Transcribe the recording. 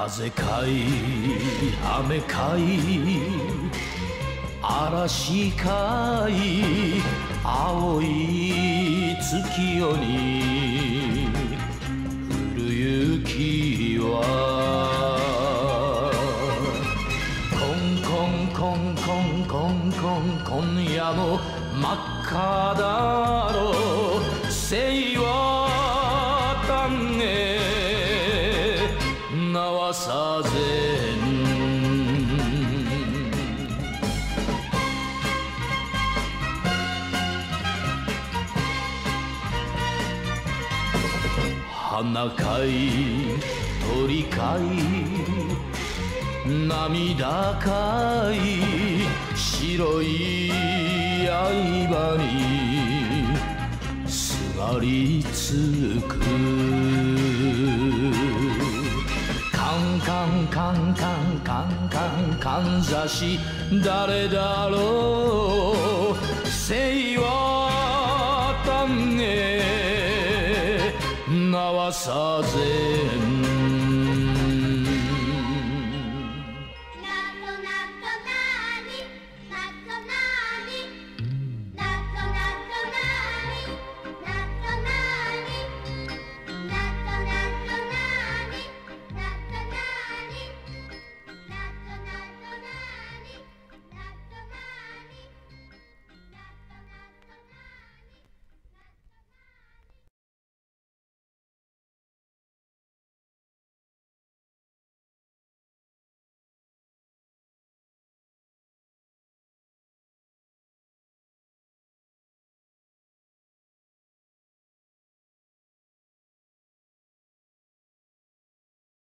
風かい雨かい嵐かい青い月夜に降る雪はコンコンコンコンコンコン今夜も真っ赤だろう生は丹へ縄さぜ花かい鳥かい涙かい白い刃にすがりつくカンカンカンカンカンカンかんざし誰だろう生は丹へ縄さぜん